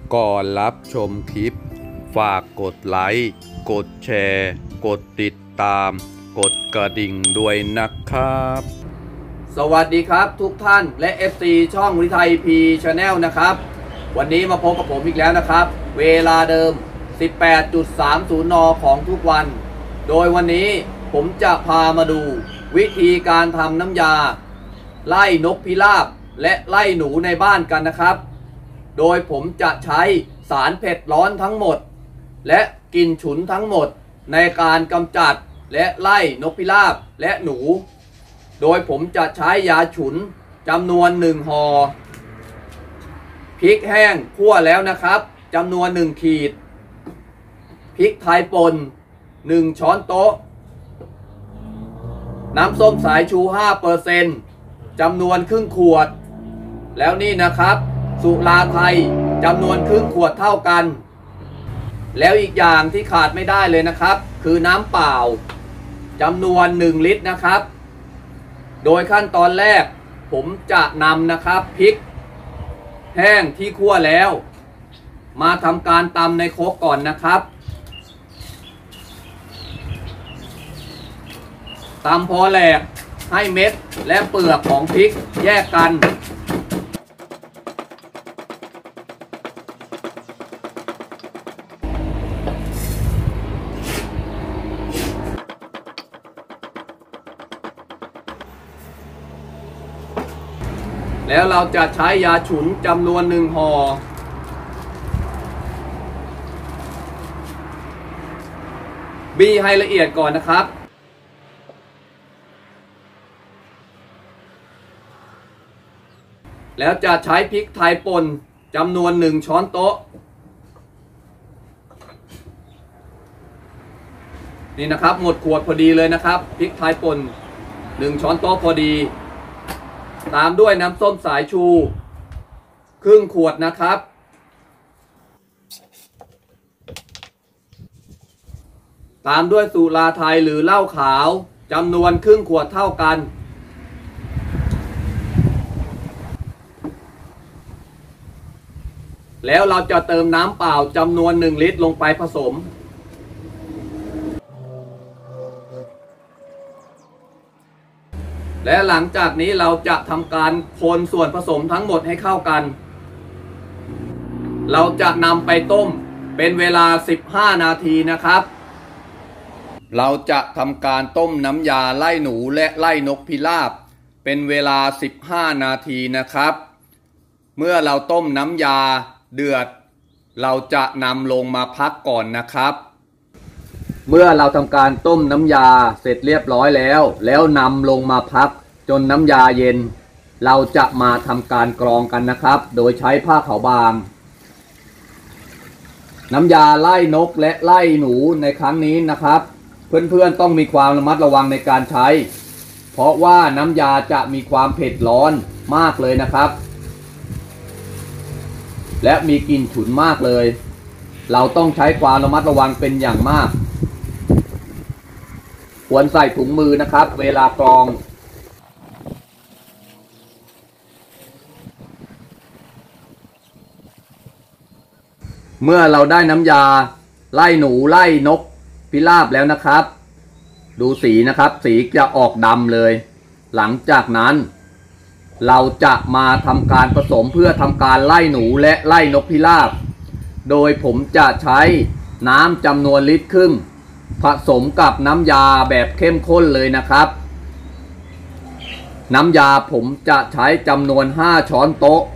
ก่อนรับชมคลิปฝากกดไลค์กดแชร์กดติดตามกดกระดิ่งด้วยนะครับสวัสดีครับทุกท่านและ FC ช่องวิทัยพีชาแนลนะครับวันนี้มาพบกับผมอีกแล้วนะครับเวลาเดิม 18.30 น.ของทุกวันโดยวันนี้ผมจะพามาดูวิธีการทำน้ำยาไล่นกพิราบและไล่หนูในบ้านกันนะครับโดยผมจะใช้สารเผ็ดร้อนทั้งหมดและกลิ่นฉุนทั้งหมดในการกำจัดและไล่นกพิราบและหนูโดยผมจะใช้ยาฉุนจำนวน1 ห่อพริกแห้งคั่วแล้วนะครับจำนวน1 ขีดพริกไทยป่น1 ช้อนโต๊ะน้ำส้มสายชู 5% จำนวนครึ่งขวดแล้วนี่นะครับสุราไทยจำนวนครึ่งขวดเท่ากันแล้วอีกอย่างที่ขาดไม่ได้เลยนะครับคือน้ำเปล่าจำนวน1 ลิตรนะครับโดยขั้นตอนแรกผมจะนำนะครับพริกแห้งที่คั่วแล้วมาทำการตำในโครกก่อนนะครับตำพอแหลกให้เม็ดและเปลือกของพริกแยกกันแล้วเราจะใช้ยาฉุนจำนวน1 ห่อบี้ให้ละเอียดก่อนนะครับแล้วจะใช้พริกไทยป่นจำนวน1 ช้อนโต๊ะนี่นะครับหมดขวดพอดีเลยนะครับพริกไทยป่น1 ช้อนโต๊ะพอดีตามด้วยน้ำส้มสายชูครึ่งขวดนะครับตามด้วยสุราไทยหรือเหล้าขาวจำนวนครึ่งขวดเท่ากันแล้วเราจะเติมน้ำเปล่าจำนวน1 ลิตรลงไปผสมและหลังจากนี้เราจะทำการคนส่วนผสมทั้งหมดให้เข้ากันเราจะนำไปต้มเป็นเวลา15 นาทีนะครับเราจะทำการต้มน้ำยาไล่หนูและไล่นกพิราบเป็นเวลา15 นาทีนะครับเมื่อเราต้มน้ำยาเดือดเราจะนำลงมาพักก่อนนะครับเมื่อเราทำการต้มน้ำยาเสร็จเรียบร้อยแล้วนำลงมาพักจนน้ำยาเย็นเราจะมาทำการกรองกันนะครับโดยใช้ผ้าขาวบางน้ำยาไล่นกและไล่หนูในครั้งนี้นะครับเพื่อนๆต้องมีความระมัดระวังในการใช้เพราะว่าน้ำยาจะมีความเผ็ดร้อนมากเลยนะครับและมีกลิ่นฉุนมากเลยเราต้องใช้ความระมัดระวังเป็นอย่างมากควรใส่ถุงมือนะครับเวลากรองเมื่อเราได้น้ำยาไล่หนูไล่นกพิราบแล้วนะครับดูสีนะครับสีจะออกดำเลยหลังจากนั้นเราจะมาทำการผสมเพื่อทำการไล่หนูและไล่นกพิราบโดยผมจะใช้น้ำจำนวน1 ลิตรผสมกับน้ำยาแบบเข้มข้นเลยนะครับน้ำยาผมจะใช้จำนวน5 ช้อนโต๊ะ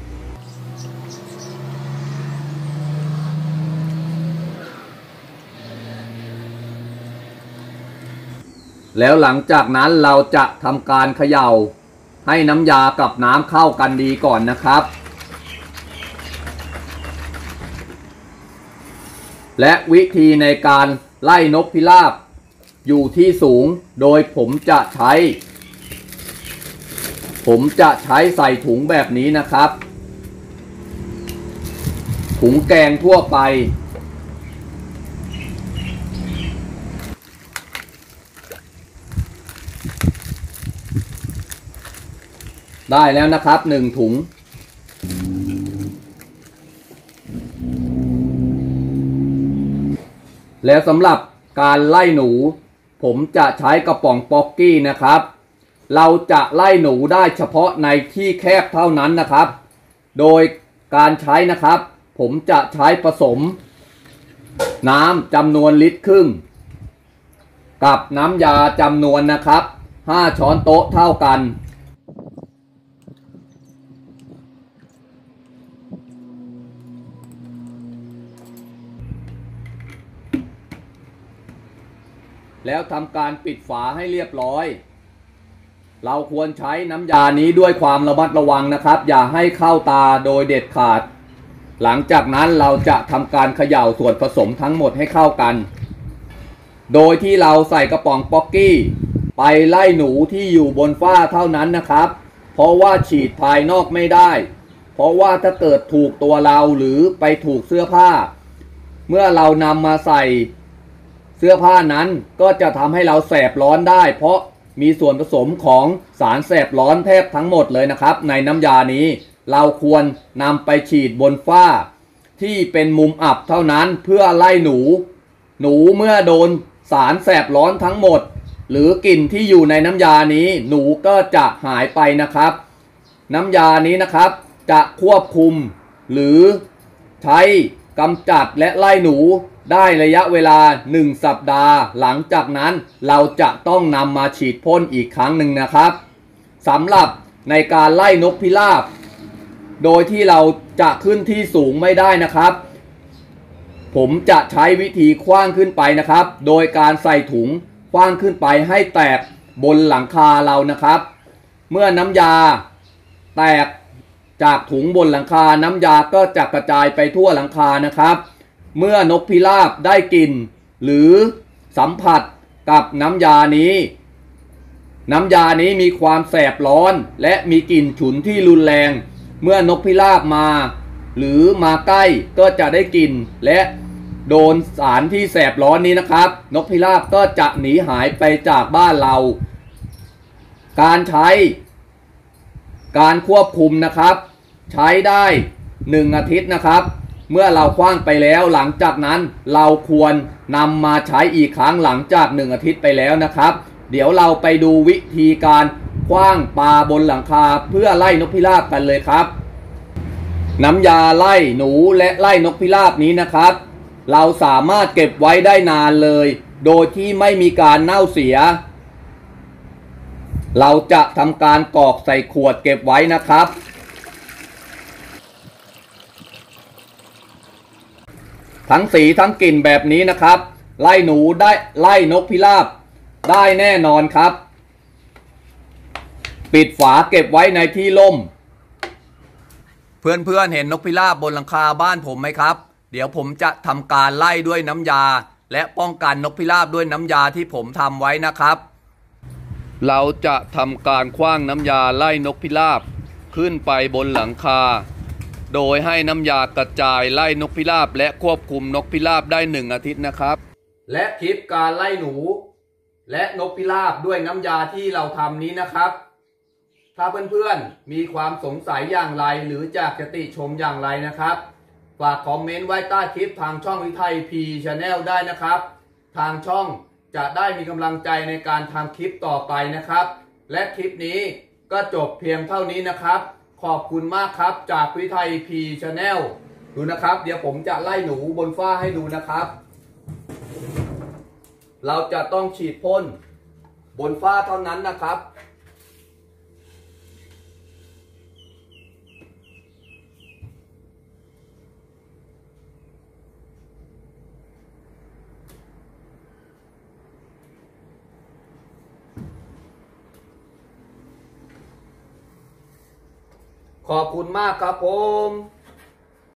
แล้วหลังจากนั้นเราจะทำการเขย่าให้น้ำยากับน้ำเข้ากันดีก่อนนะครับและวิธีในการไล่นกพิราบอยู่ที่สูงโดยผมจะใช้ใส่ถุงแบบนี้นะครับถุงแกงทั่วไปได้แล้วนะครับ1 ถุงแล้วสำหรับการไล่หนูผมจะใช้กระป๋องป๊อกกี้นะครับเราจะไล่หนูได้เฉพาะในที่แคบเท่านั้นนะครับโดยการใช้นะครับผมจะใช้ผสมน้ำจำนวนลิตรครึ่งกับน้ำยาจำนวนนะครับ5 ช้อนโต๊ะเท่ากันแล้วทำการปิดฝาให้เรียบร้อยเราควรใช้น้ำยานี้ด้วยความระมัดระวังนะครับอย่าให้เข้าตาโดยเด็ดขาดหลังจากนั้นเราจะทำการเขย่าส่วนผสมทั้งหมดให้เข้ากันโดยที่เราใส่กระป๋องป๊อกกี้ไปไล่หนูที่อยู่บนฝ้าเท่านั้นนะครับเพราะว่าฉีดภายนอกไม่ได้เพราะว่าถ้าเกิดถูกตัวเราหรือไปถูกเสื้อผ้าเมื่อเรานำมาใส่เสื้อผ้านั้นก็จะทำให้เราแสบร้อนได้เพราะมีส่วนผสมของสารแสบร้อนแทบทั้งหมดเลยนะครับในน้ำยานี้เราควรนำไปฉีดบนฝ้าที่เป็นมุมอับเท่านั้นเพื่อไล่หนูเมื่อโดนสารแสบร้อนทั้งหมดหรือกลิ่นที่อยู่ในน้ำยานี้หนูก็จะหายไปนะครับน้ำยานี้นะครับจะควบคุมหรือใช้กำจัดและไล่หนูได้ระยะเวลา1 สัปดาห์หลังจากนั้นเราจะต้องนำมาฉีดพ่นอีกครั้งหนึ่งนะครับสำหรับในการไล่นกพิราบโดยที่เราจะขึ้นที่สูงไม่ได้นะครับผมจะใช้วิธีคว้างขึ้นไปนะครับโดยการใส่ถุงคว้างขึ้นไปให้แตกบนหลังคาเรานะครับเมื่อน้ำยาแตกจากถุงบนหลังคาน้ำยาก็จะกระจายไปทั่วหลังคานะครับเมื่อนกพิราบได้กลิ่นหรือสัมผัสกับน้ำยานี้มีความแสบร้อนและมีกลิ่นฉุนที่รุนแรงเมื่อนกพิราบมาหรือมาใกล้ก็จะได้กลิ่นและโดนสารที่แสบร้อนนี้นะครับนกพิราบก็จะหนีหายไปจากบ้านเราการใช้การควบคุมนะครับใช้ได้1 อาทิตย์นะครับเมื่อเราคว้างไปแล้วหลังจากนั้นเราควรนำมาใช้อีกครั้งหลังจาก1 อาทิตย์ไปแล้วนะครับเดี๋ยวเราไปดูวิธีการคว้างปลาบนหลังคาเพื่อไล่นกพิราบกันเลยครับน้ำยาไล่หนูและไล่นกพิราบนี้นะครับเราสามารถเก็บไว้ได้นานเลยโดยที่ไม่มีการเน่าเสียเราจะทำการกรอกใส่ขวดเก็บไว้นะครับทั้งสีทั้งกลิ่นแบบนี้นะครับไล่หนูได้ไล่นกพิราบได้แน่นอนครับปิดฝาเก็บไว้ในที่ร่มเพื่อนๆเห็นนกพิราบบนหลังคาบ้านผมไหมครับเดี๋ยวผมจะทำการไล่ด้วยน้ำยาและป้องกันนกพิราบด้วยน้ำยาที่ผมทำไว้นะครับเราจะทำการขว้างน้ำยาไล่นกพิราบขึ้นไปบนหลังคาโดยให้น้ำยากระจายไล่นกพิราบและควบคุมนกพิราบได้1 อาทิตย์นะครับและคลิปการไล่หนูและนกพิราบด้วยน้ำยาที่เราทำนี้นะครับถ้าเพื่อนๆมีความสงสัยอย่างไรหรืออยากจะติชมอย่างไรนะครับฝากคอมเมนต์ไว้ใต้คลิปทางช่องวิทัยพีชาแนลได้นะครับทางช่องจะได้มีกำลังใจในการทำคลิปต่อไปนะครับและคลิปนี้ก็จบเพียงเท่านี้นะครับขอบคุณมากครับจากวิทัยพีชาแนลดูนะครับเดี๋ยวผมจะไล่หนูบนฝ้าให้ดูนะครับเราจะต้องฉีดพ่นบนฝ้าเท่านั้นนะครับขอบคุณมากครับผม